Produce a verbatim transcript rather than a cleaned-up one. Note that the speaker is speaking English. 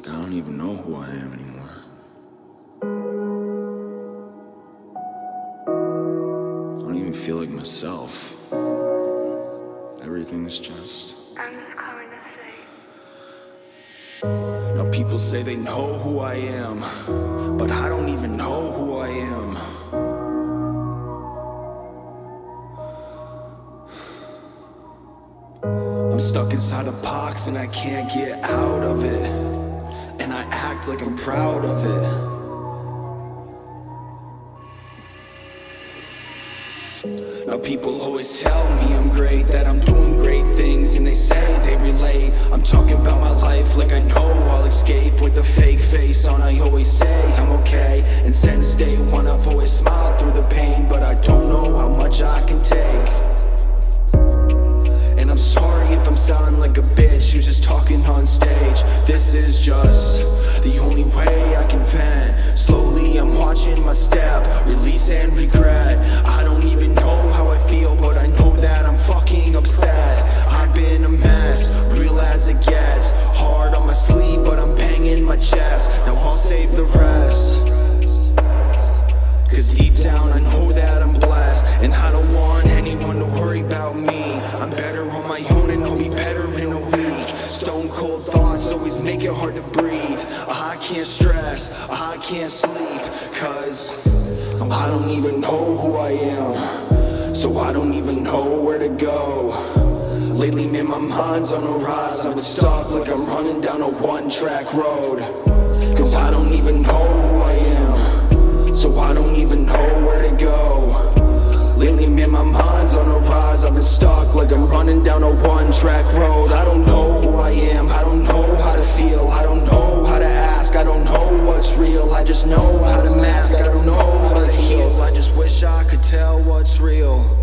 like I don't even know who I am anymore. I don't even feel like myself. Everything's just... I'm just coming to say. Now people say they know who I am, but I don't even know who I am. I'm stuck inside a box and I can't get out of it, and I act like I'm proud of it. Now people always tell me I'm great, that I'm doing great things, and they say they relate. I'm talking about my life like I know I'll escape. With a fake face on, I always say I'm okay. And since day one I've always smiled through the pain, but I don't know how much I can take. And I'm sorry if I'm sounding like a bitch who's just talking on stage. This is just the only way I can vent. Slowly I'm watching my step, release and regret. I don't even know how I feel, but I know that I'm fucking upset. I've been a mess, real as it gets. Hard on my sleeve, but I'm banging my chest. Now I'll save the rest, cause deep down I know that I'm blessed, and I don't want anyone to worry about me. I'm better on my own and I'll be better in a week. Stone cold thoughts always make it hard to breathe. I can't stress, I can't sleep, cause I don't even know who I am. So I don't even know where to go. Lately man, my mind's on a rise. I've been stuck like I'm running down a one-track road. No, I don't even know who I am, so I don't even know where to go. Lately, man, my mind's on a rise. I've been stuck like I'm running down a one-track road. I don't know who I am, I don't know how to feel. I don't know how to ask, I don't know what's real. I just know how to mask, I don't know how to heal. I just wish I could tell what's real.